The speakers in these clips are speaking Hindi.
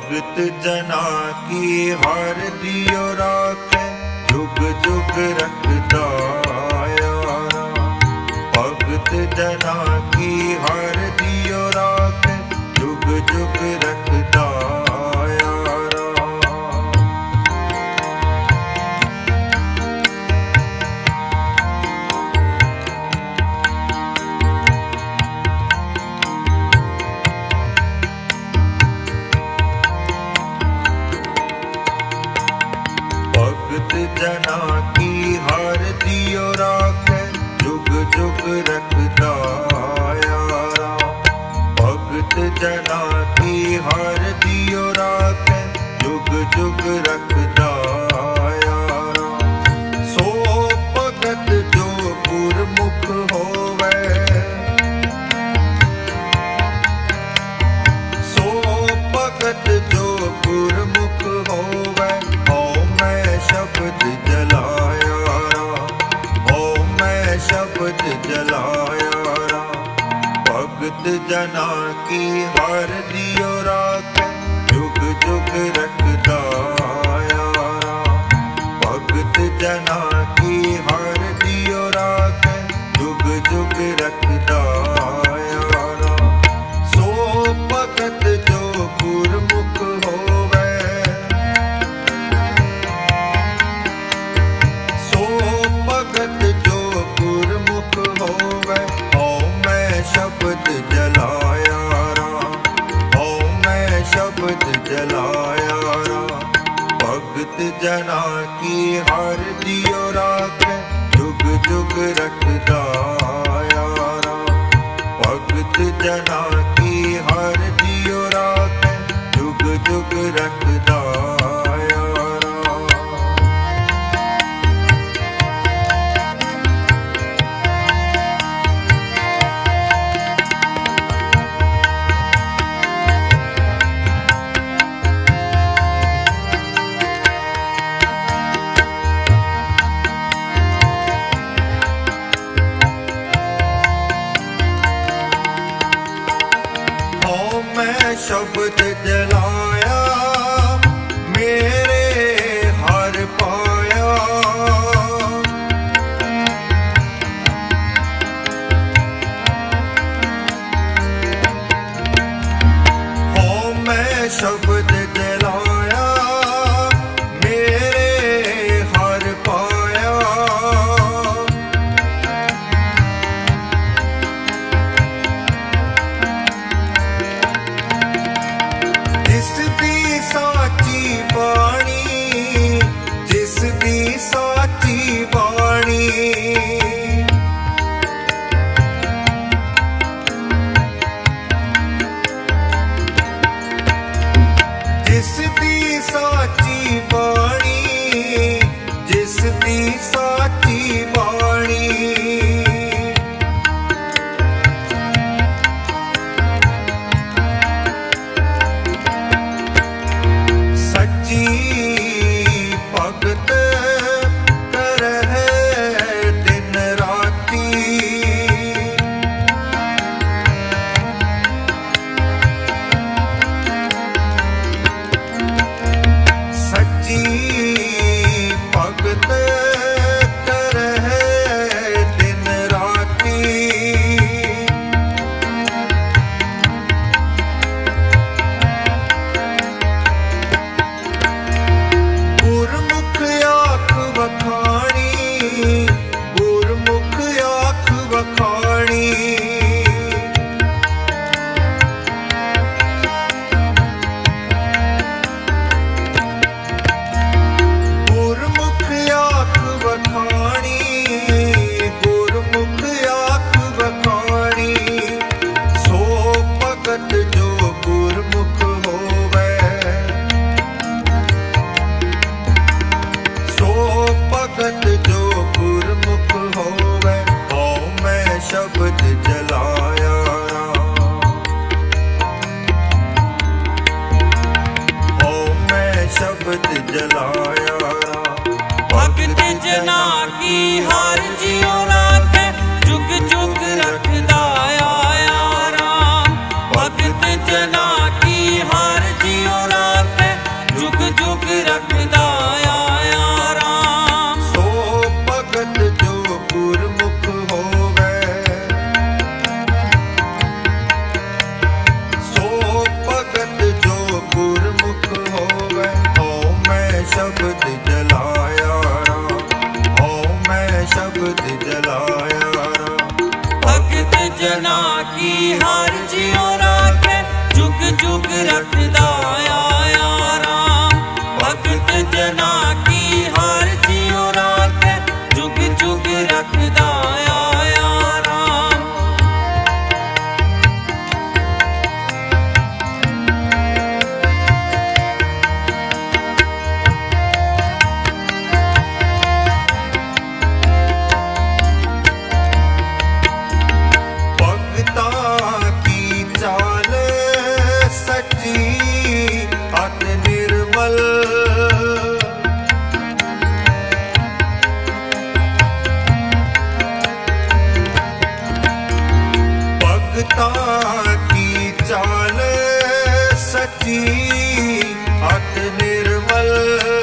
भगत जना की हर दियो राखे, जुग जुग रखदा यारा। भगत जना की हर दियो राखे, जुग जुग रखदा यारा। भगत जना की हर दियो राखे, जुग जुग रखदा यारा। भगत जना की हर दियो राखे, जुग जुग रखदा यारा। सो भगत जो गुरमुख होवे, सो भगत जो गुरमुख होवे, शब्द जलाया रा, ओ मैं शब्द जलाया रा। भगत जना की हर दियो राखे, जुग जुग रखदा यारा। भगत जना की हर दियो राखे, जुग जुग रखदा यारा। सो भगत जो गुरमुख होवे, भगत जो गुरमुख होवे, ओ मैं शब्द जलाया रा, ओ मैं शब्द जलाया रा। भगत जना की हर दियो राखे, जुग जुग रखदा यारा। भगत जना की हर दियो राखे, जुग जुग रखदा यारा। मैं शब्द जलाया, मेरे हर पाया। हो मैं शब्द जलाया, मेरे हर पाया। जिस मैं शब्द जलाया राम। भगत जना की हर जियो राखे जुग जुग रखदा आया राम। भगत जना की हर जियो राखे जुग जुग रखदा आया राम। की चाल सच्ची अत निर्मल।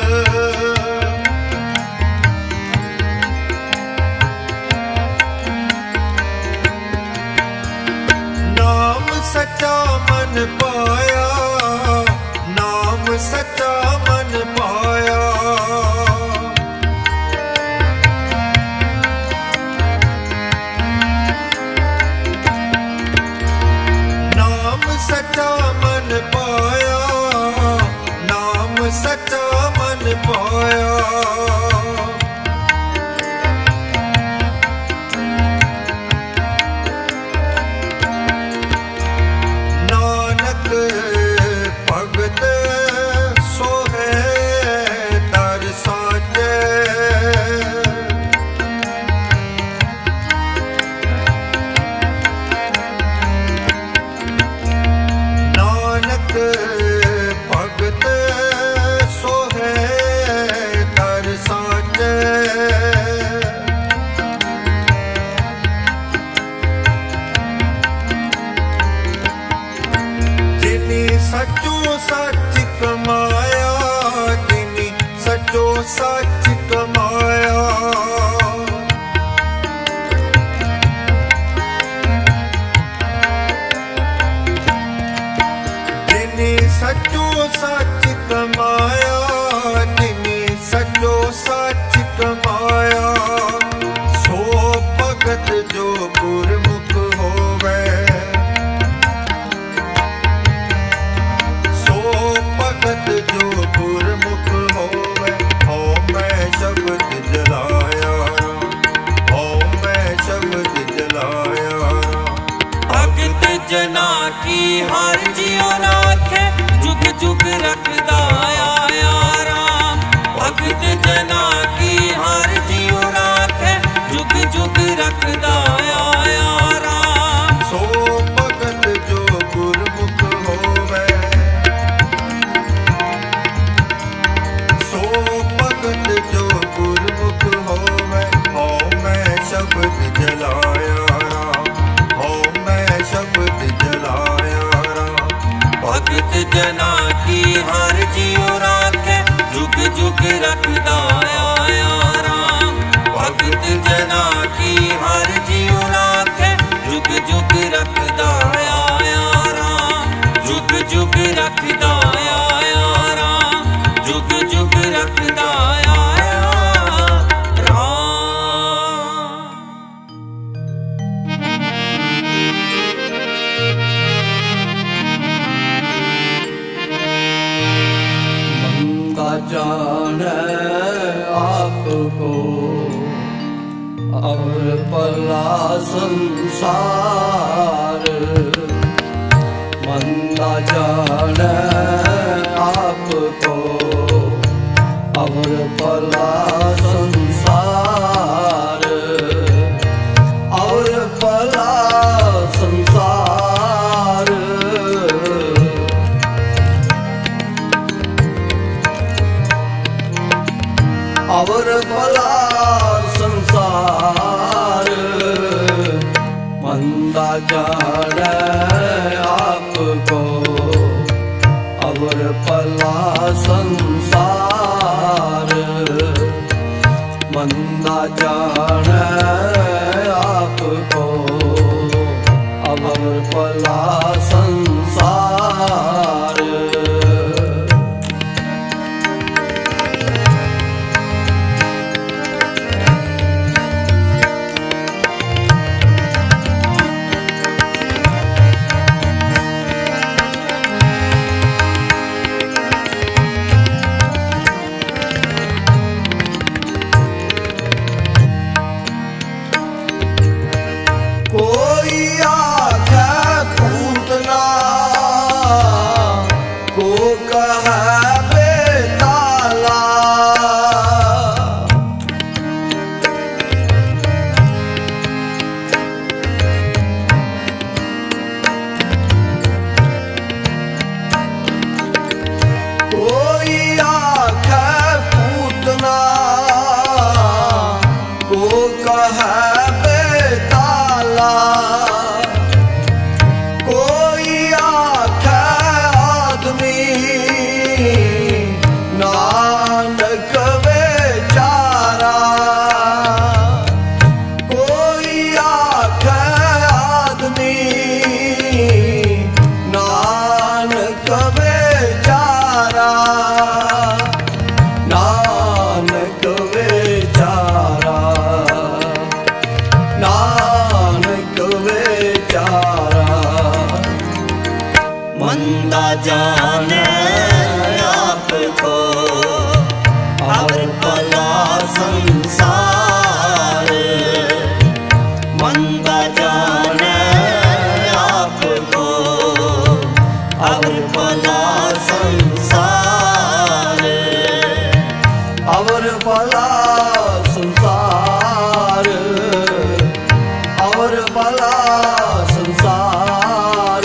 नाम सच्चा मन पाया, नाम सच्चा मन पाया। सच्चा मन पाया, नाम सच्चा मन पाया। नानक भगत सोहे दर साचे। भगत सोहे दर साचे। जिनी सचो सच कमाया, जिनी सचो सच कमाया। सचो सच कमाया, जिनी सचो सच कमाया। सो भगत जो गुरमुख होवे, सो भगत जो गुरमुख होवे। हो मैं शब्द जलाया राम, हो मैं शब्द जलाया राम। भगत जना की हर जियो राखे जुग जुग रखदा आया राम। भगत जना की हर जियो राखे जुग जुग रखदा आया राम। सो भगत जो गुरमुख होवे, सो भगत जो गुरमुख होवे। हो मैं शब्द जलाया राम, हो मैं शब्द जलाया राम। भगत जना की हर जियो राखे जुग जुग रखदा आया राम। भगत जना की हर जियो राखे जुग जुग रखदा आया राम। जुग जुग रखदा आया राम, जुग जुग रखदा आया राम। जाने आपको और पला संसार। मंदा जाने आपको और पला संसार, और पला संसार। और भला संसार। मंदा जाने आपको और भला संसार। मंदा जाने आपको और भला संसार। कहे बेताला, कोई आखे आदमी नानक बेचारा, कोई आखे आदमी नानक बेचारा, नानक बेचारा, नानक बेचारा। मंदा जाने आपको और भला संसार, मंदा जाने आपको और भला संसार, और भला संसार, और भला संसार।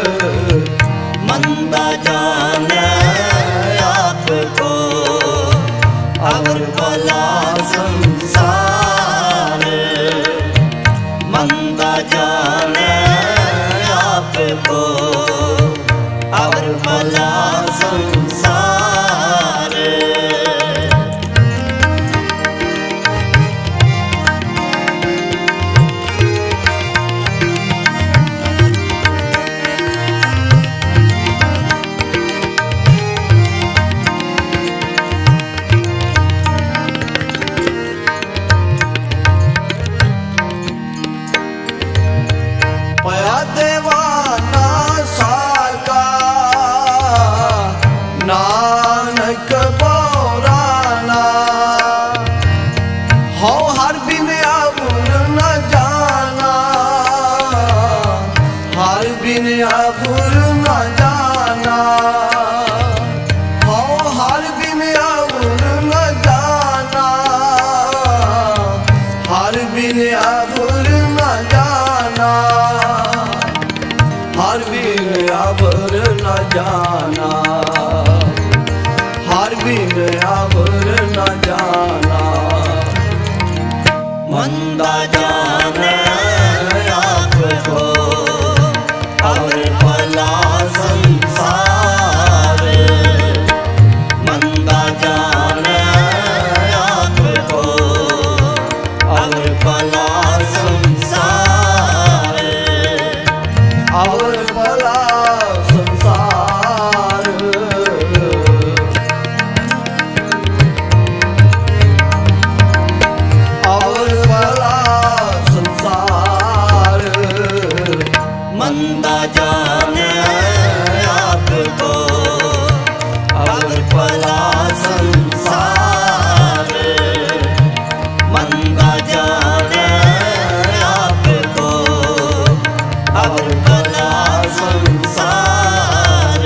मंदा जाने आपको और भला संसार, मंदा जाने आपको और भला संसार। पया देवाना साका नानक बोराना, हो हर बिन अबुर न जाना, हर बिन अबुर न जाना, हो हर बिन अबुर न जाना, हर बिन अबुर न जाना, हर बिन अबर न जाना, हर बिन अबर न जाना। मंदा जाने आपको और भला संसार, मंदा जाने आपको और भला संसार, और भला संसार। और भला संसार। मंदा जाने आपको और भला संसार, मंदा जाने आपको और भला संसार।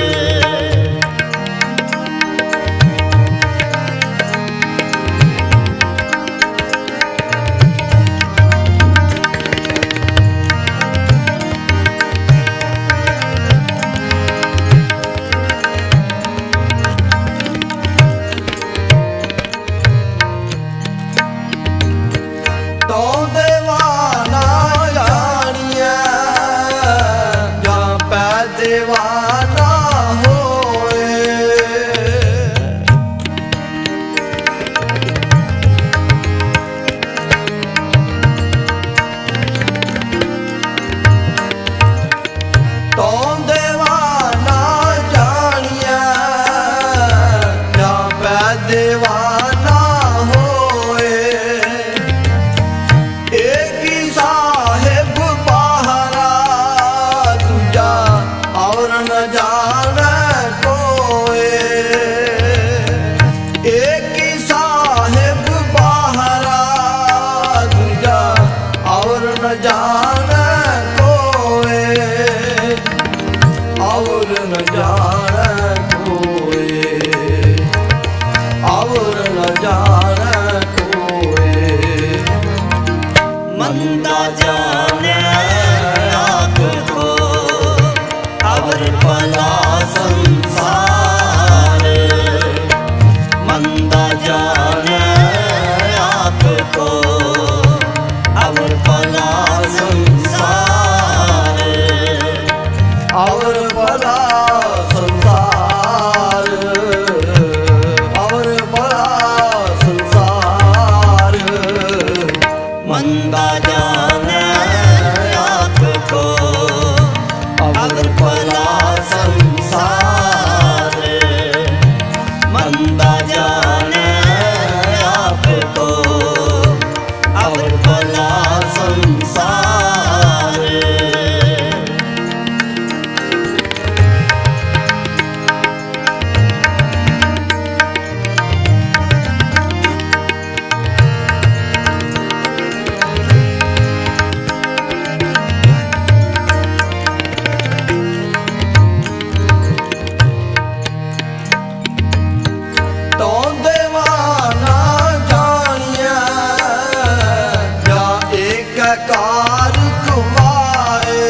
तो देवाना जानिया जहाँ पै देवाना होए, तो देवाना जानिया जहाँ पै देवाना होए। एक ही साहेब बाहरा दूजा और न जाने कोई, एक ही साहेब बाहरा दूजा और न जाने कोई, और न जाने कोई, और न जाने कोई। मंदा जाने आपको और भला संसार, मंदा जाने आपको मंदा जाने आपको अवर भला संसार, मंदा जाने आपको अवर भला संसार। कार कुमाए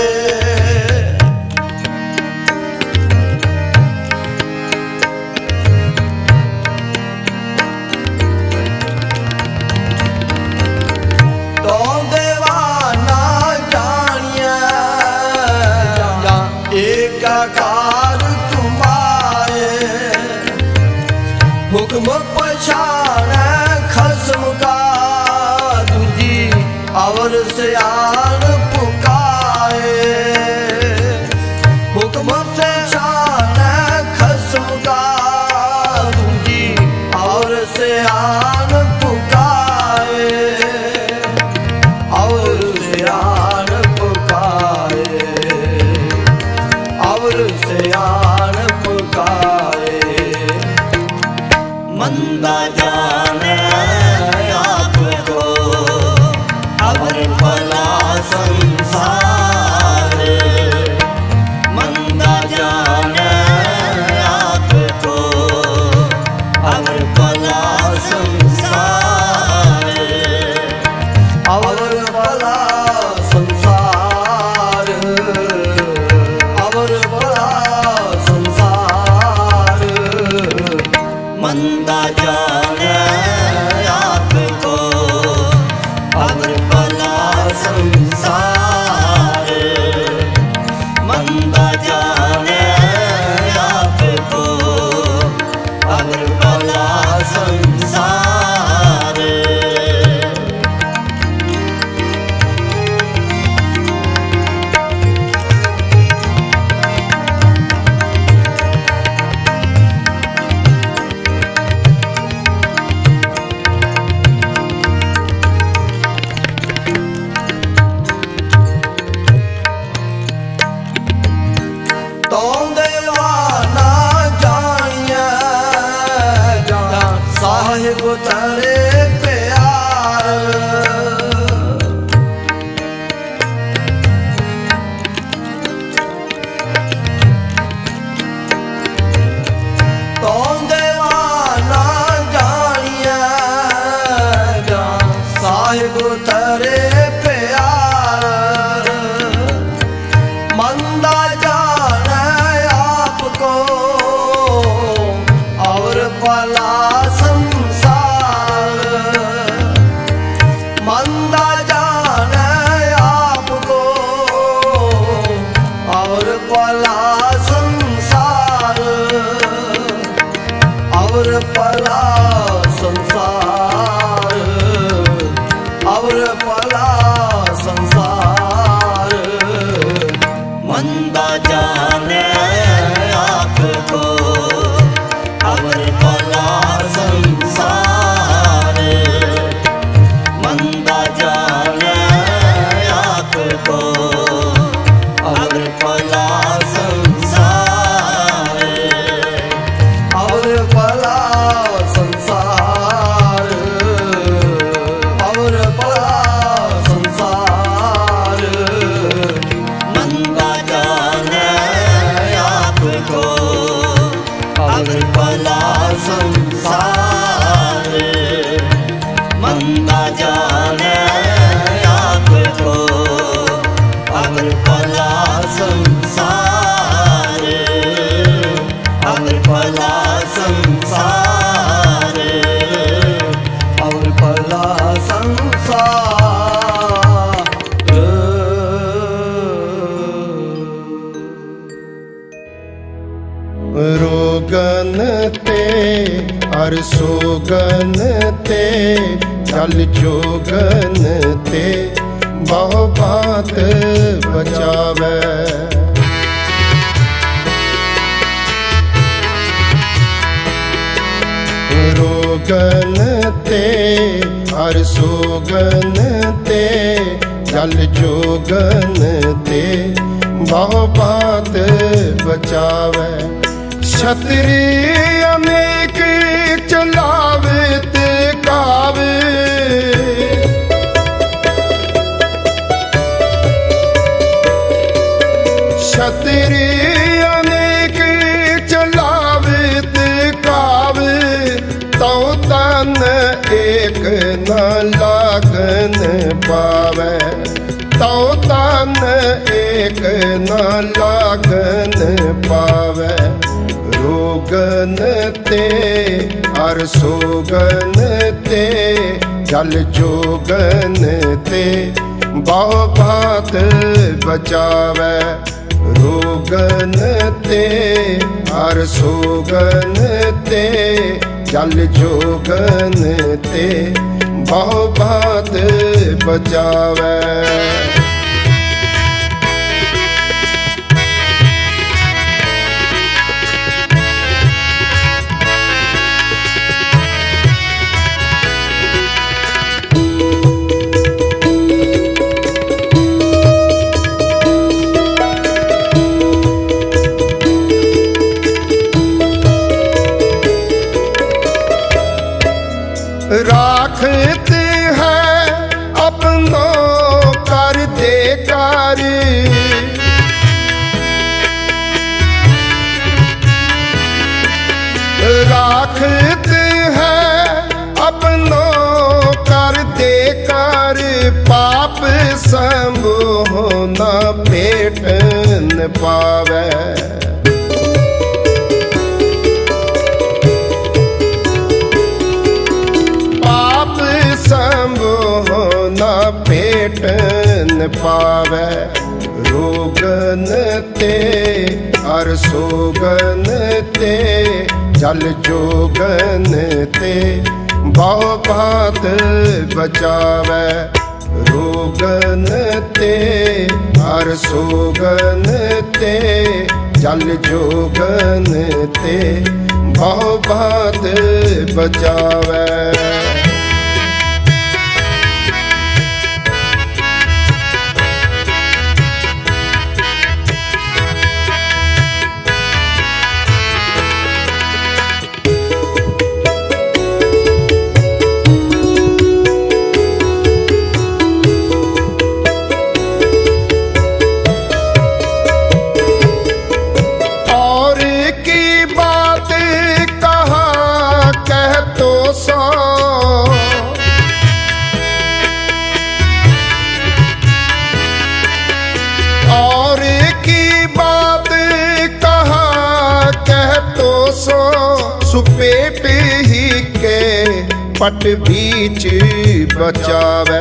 तो देवाना जानिया एक कार कुमाए, हुक्म पछाण खस्म का अवर से आन पुकारे, हुक्म से शान खस्म का दूजी और से आन पुकारे, और से आन पुकारे, और से आन पुकारे। मंदा जाने आपको अवर भला संसार, मंदा जाने आपको अवर भला संसार, अवर भला संसार, अवर भला संसार। मंदा जाने आपको अवर भला संसार, मंदा जाने आपको अवर भला संसार। साहिब तेरे प्यार, तो देवाना जानिया साहिब तेरे प्यार। मंदा जाने आपको और भला संसार, मंदा जाने आपको और भला संसार, और भला संसार, और भला संसार। मंदा जाने आपको अवर भला संसार, मंदा जाने आपको अवर भला संसार, और भला संसार, और भला संसार। मंदा जाने आपको अवर भला संसार, मंदा जाने आपको अवर भला संसार, अवर भला संसार, और भला संसार। रोगन ते अर सोगन ते चल जोगन ते जल जोगन ते बहु बात बचावे। छतरी अनेक चलावे ते कावे, छतरी अनेक चलावे ते कावे, तो तन एक न लागन पावे, तो तन एक न लागन पावे। रोगन ते अर सोगन ते जल जोगन ते बहु बात बचावे। रोगन ते अर सोगन ते जल जोगन ते बहु बात बचावे। राखते हैं अपनों कर दे कर, राखते हैं अपनों कर दे कर, पाप संभो न पेट न पावे। न पेट न पावे। रोगन ते अर सोगन ते जल जोगन ते बहु बात बचावे। रोगन ते अर सोगन ते जल जोगन ते बहु बात बचावे। और की बात कहा कह तो सो, सुपेट ही के पट बीच बचावे।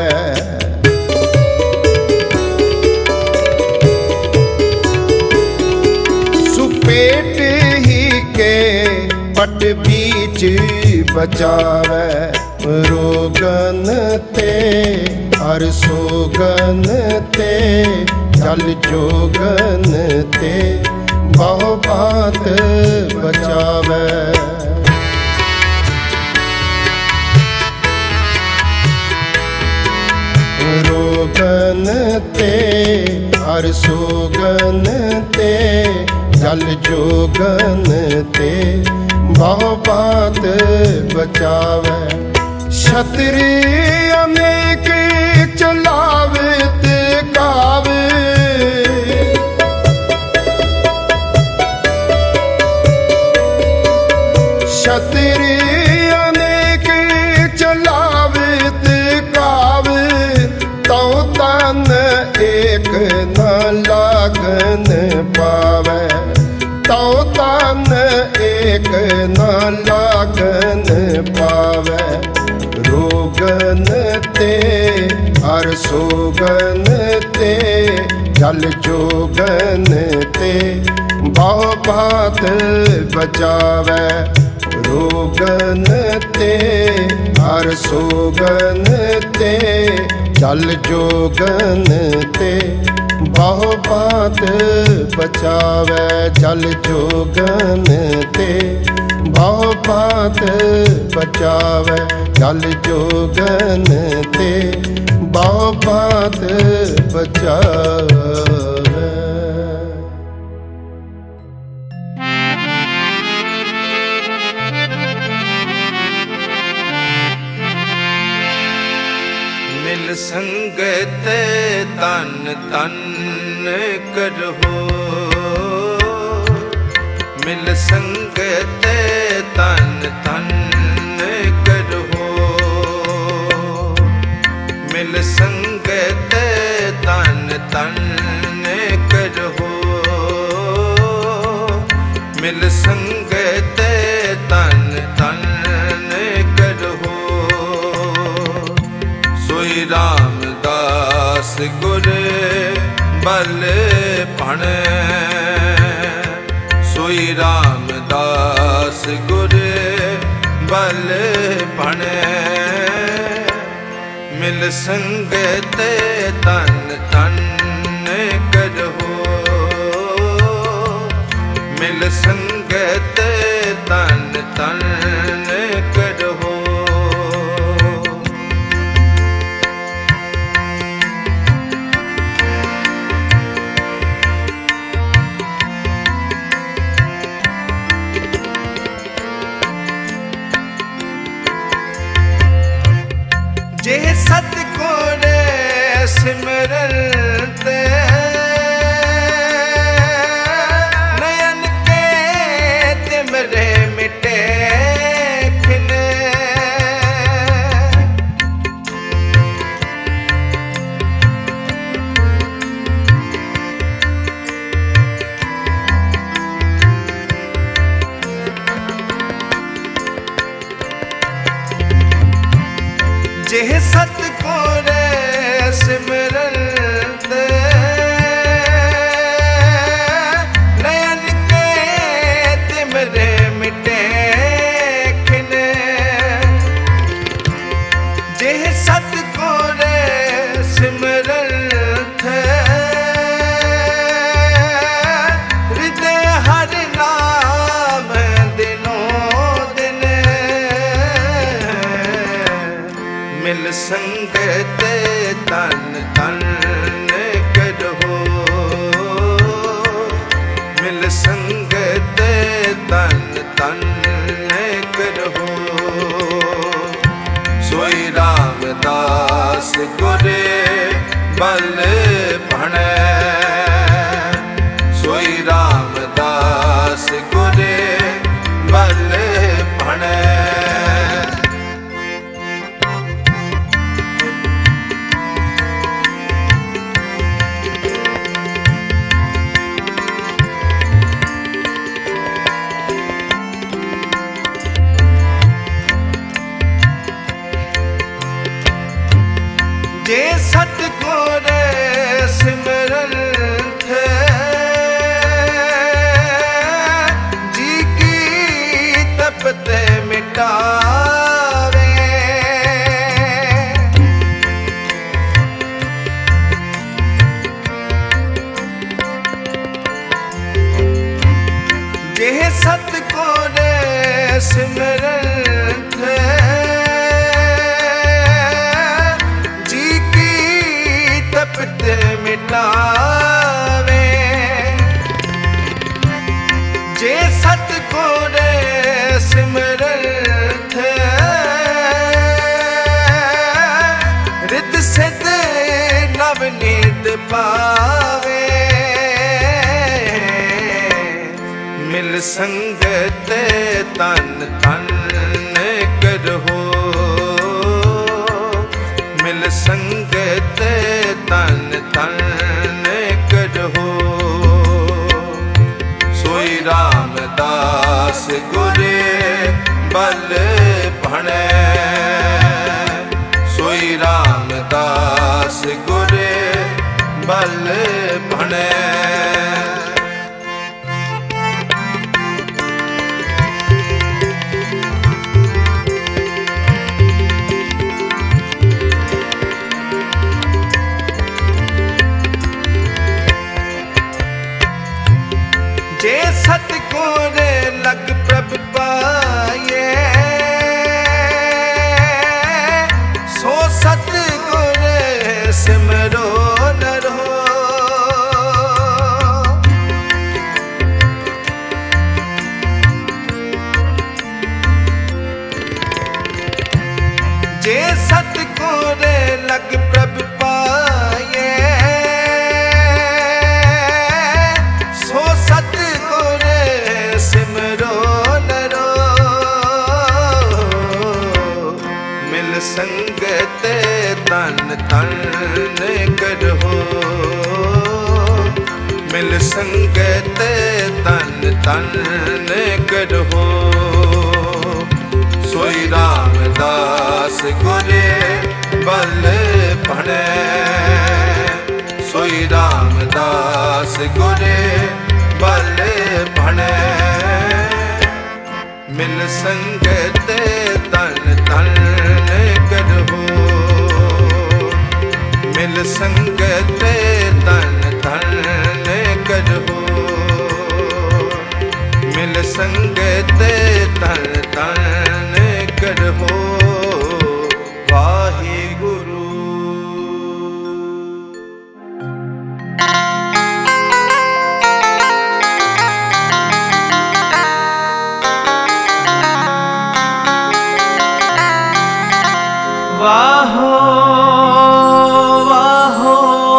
सुपेट ही के पट बीच बचावे। रोगन ते हर सोगन ते जल जोगन ते बहु बात बचावे। रोगन ते हर सोगन ते जल जोगन ते बहु बात बचावे। छतरी अनेक चलावे ते कावे, छतरी अनेक चलावे ते कावे, तो तन एक न लागन पावे। तो तन एक न लागन पावे। रोगन ते हर सोगन ते जल जोगन ते बहु बात बचावे। रोगन ते हर सोगन ते जल जोगन ते बहु बात बचावे। जल जोगन ते बहु बात बचावे। जल जोगन ते बहु बात बचावे। मिल संगत तन तन करहो, मिल संगत तन तन करहो, मिल संगत तन तन करहो, मिल संगत तन तन करहो। सोई रामदास गुर बल पण, सोई रामदास गुर बल पण, मिल संगत तन तन करहो, मिल संगत तन तन करहो। जे सतगुर सिमरन ते नयन के तिमरे मिटे खिन, जे सतगुर सिमरन ते नयन के तिमरे मिटे खिन, जे सतगुर सिमरन थे हृदय हर नाम दिनों दिन, मिल संगत तन तन करहो, मिल संगत तन तन करहो। सोई रामदास गुर बल पण, सोई रामदास गुर बल पण, जे सतगुर सिमरन थे जी की तपत मिटावे, जे सतगुर सिमरन थे तपत मिटावे, जे सतगुर सिमरन थे रिद सिद्ध नवनीत पावे, मिल संगत तन तन करहो, मिल संगत तन तन करहो। सोई रामदास गुर बल पण, सोई रामदास गुर बल पण, सिमरो नरो। जे सतगुर लग प्रभ पाए, सो सतगुर सिमरो नरो। मिल संगत तन तन करहो, मिल संगत तन तन करहो। सोई रामदास गुरे बल भणे, सोई रामदास गुरे बल भणे। मिल संगत तन तन करहो, मिल संगत तन तन करहो। मिल संगत तन तन करहो। वाहिगुरु। वाहो वाहो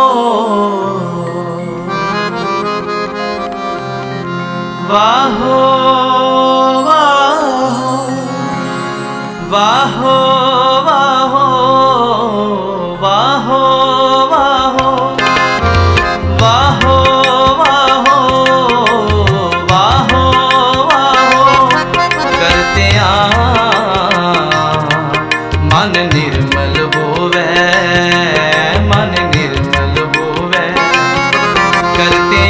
वाहो वाहो वाहो वाहो वाहो वाहो वाहो वाहो वाहो करते मन निर्मल होवे, मन निर्मल होवे करते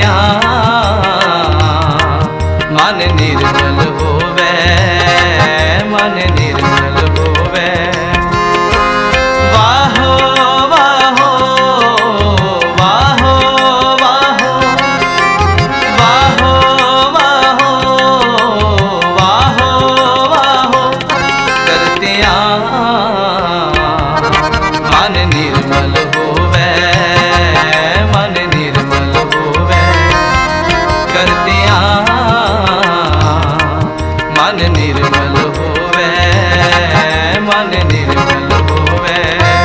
मन निर्मल होवे, मन निर्मल होवे। वाहो वाहो वाहो वाहो वाहो वाहो वाहो वाहो करते मन निर्मल होवे, मन निर्मल होवे करते मन निर्मल होवे, मन निर्मल होवे।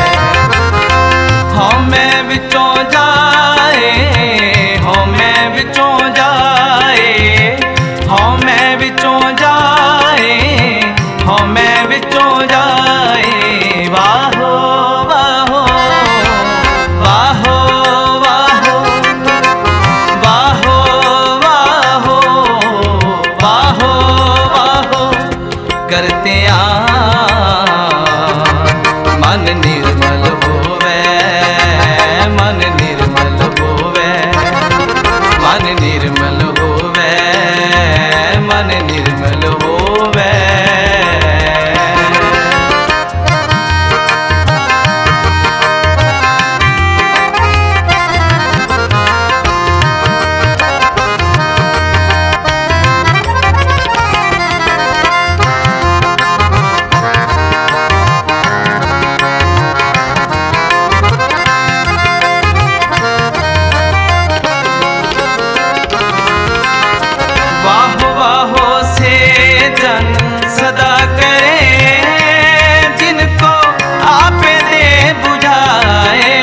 हमें विचों जाए, हमें विचों जाए, हमें विचों जाए, हमें विचों जाए। वाहो वाहो वाहो वाहो वाहो वाहो वाहो वाहो करते मन निर्मल होवे, मन निर्मल होवे, मन निर्मल होवे, मन निर्मल होवे। सदा करे जिनको आपे दे बुझाए।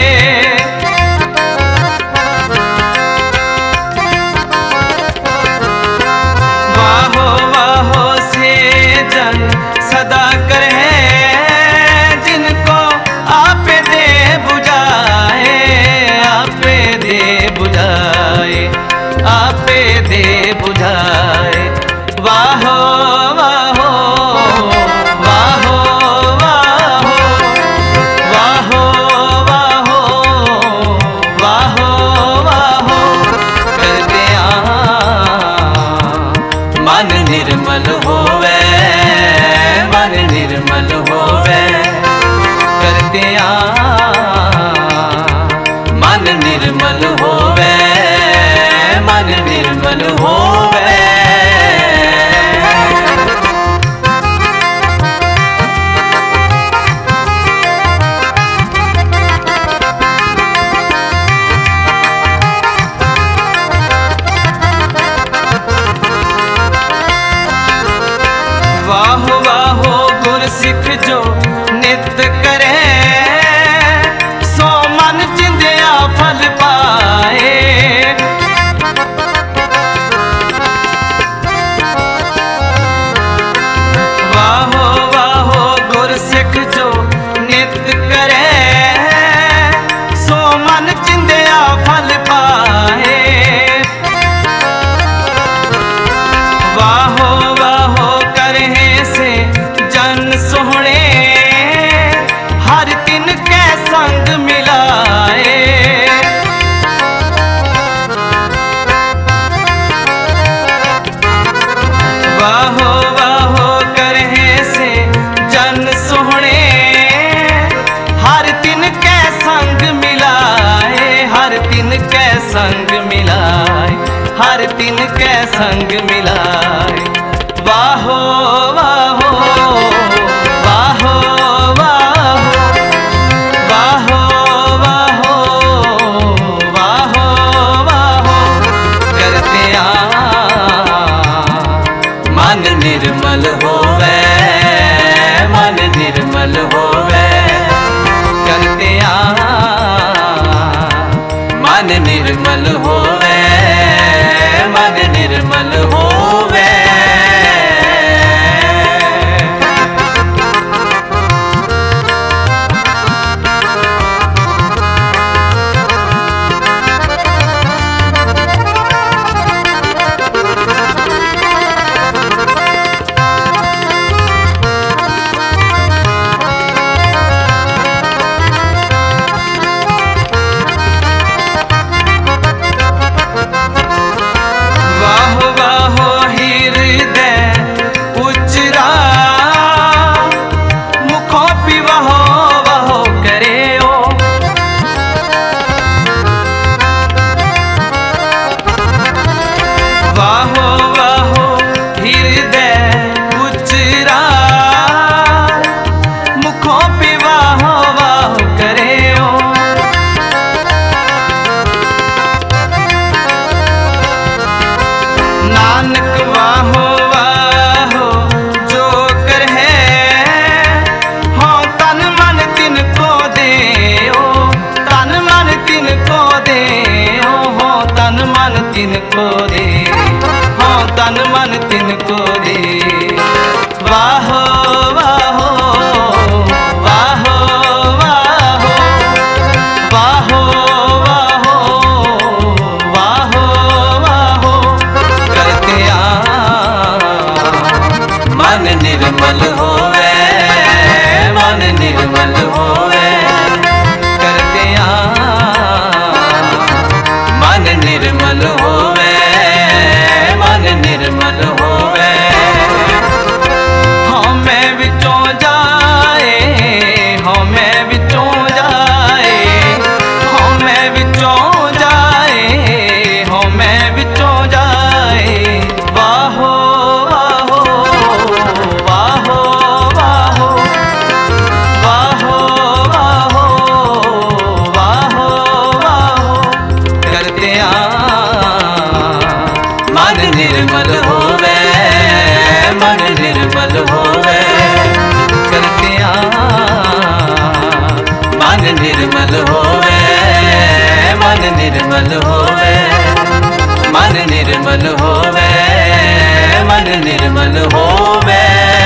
वाहो वाहो से जन सदा करे जिनको आपे दे बुझाए, आपे दे बुझाए, आपे दे बुझाए। वाहो वाहो वाहो वाहो वाहो वाहो वाहो वाहो करते मन निर्मल होवे, मन निर्मल होवे करते मन निर्मल होवे, मन निर्मल होवे। हर तिन कै संग मिलाए। वाहो वाहो वाहो वाहो वाहो वाहो वाहो करते मन निर्मल होवे, मन निर्मल होवे करते मन निर्मल होवे, मन निर्मल होवे। तिनको दे हो तन मन तिनको दे। वाहो वाहो वाहो वाहो वाहो वाहो वाहो वाहो करते मन निर्मल होवे, मन निर्मल होवे करते मन निर्मल होवे, मन निर्मल होवे। हाँ मैं विचों जाए, हाँ मैं विचों जाए, हाँ मैं विचों जाए, हाँ मैं विचों जाए। वाहो वाहो वाहो वाहो वाहो वाहो वाहो वाहो करते मन निर्मल होवे, मन निर्मल होवे करते मन निर्मल होवे, मन निर्मल होवे, मन निर्मल होवे, मन निर्मल होवे।